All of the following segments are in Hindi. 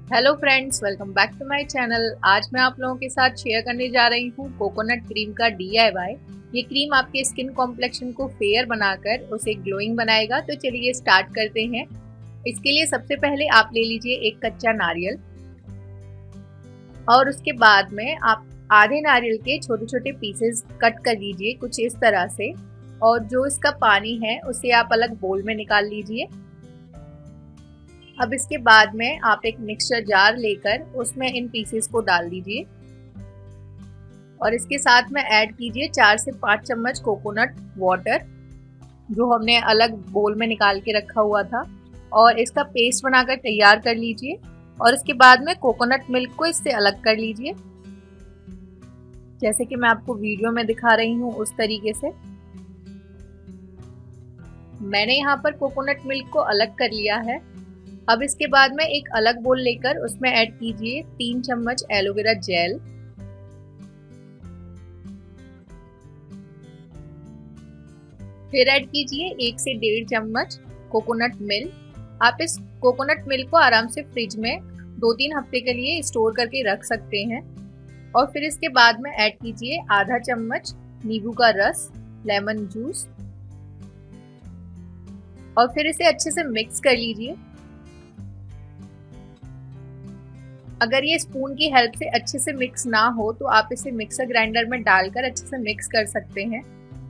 Hello friends, welcome back to my channel. आज मैं आप लोगों के साथ शेयर करने जा रही हूँ कोकोनट क्रीम का DIY। ये क्रीम आपके स्किन कॉम्प्लेक्शन को फेयर बनाकर उसे ग्लोइंग बनाएगा। तो चलिए स्टार्ट करते हैं। इसके लिए सबसे पहले आप ले लीजिए एक कच्चा नारियल और उसके बाद में आप आधे नारियल के छोटे छोटे पीसेस कट कर लीजिए कुछ इस तरह से। और जो इसका पानी है उसे आप अलग बोल में निकाल लीजिए। अब इसके बाद में आप एक मिक्सचर जार लेकर उसमें इन पीसेस को डाल दीजिए और इसके साथ में ऐड कीजिए 4 से 5 चम्मच कोकोनट वाटर जो हमने अलग बोल में निकाल के रखा हुआ था, और इसका पेस्ट बनाकर तैयार कर लीजिए। और इसके बाद में कोकोनट मिल्क को इससे अलग कर लीजिए, जैसे कि मैं आपको वीडियो में दिखा रही हूँ उस तरीके से। मैंने यहाँ पर कोकोनट मिल्क को अलग कर लिया है। अब इसके बाद में एक अलग बोल लेकर उसमें ऐड कीजिए 3 चम्मच एलोवेरा जेल, फिर ऐड कीजिए 1 से 1.5 चम्मच कोकोनट मिल्क। आप इस कोकोनट मिल्क को आराम से फ्रिज में 2-3 हफ्ते के लिए स्टोर करके रख सकते हैं। और फिर इसके बाद में ऐड कीजिए आधा चम्मच नींबू का रस, लेमन जूस, और फिर इसे अच्छे से मिक्स कर लीजिए। अगर ये स्पून की हेल्प से अच्छे से मिक्स ना हो तो आप इसे मिक्सर ग्राइंडर में डालकर अच्छे से मिक्स कर सकते हैं।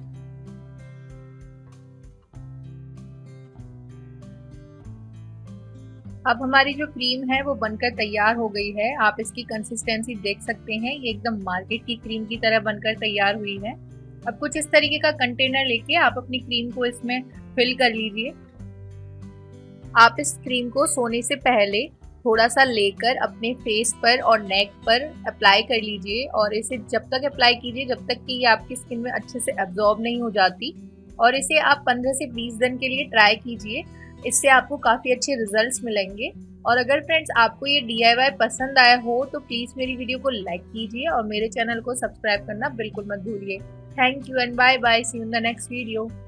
अब हमारी जो क्रीम है वो बनकर तैयार हो गई है। आप इसकी कंसिस्टेंसी देख सकते हैं, ये एकदम मार्केट की क्रीम की तरह बनकर तैयार हुई है। अब कुछ इस तरीके का कंटेनर लेके आप अपनी क्रीम को इसमें फिल कर लीजिए। आप इस क्रीम को सोने से पहले थोड़ा सा लेकर अपने फेस पर और नेक पर अप्लाई कर लीजिए, और इसे जब तक अप्लाई कीजिए जब तक कि ये आपकी स्किन में अच्छे से एब्जॉर्ब नहीं हो जाती। और इसे आप 15 से 20 दिन के लिए ट्राई कीजिए, इससे आपको काफ़ी अच्छे रिजल्ट्स मिलेंगे। और अगर फ्रेंड्स आपको ये DIY पसंद आया हो तो प्लीज़ मेरी वीडियो को लाइक कीजिए और मेरे चैनल को सब्सक्राइब करना बिल्कुल मत भूलिए। Thank you and bye bye, see you in the next video.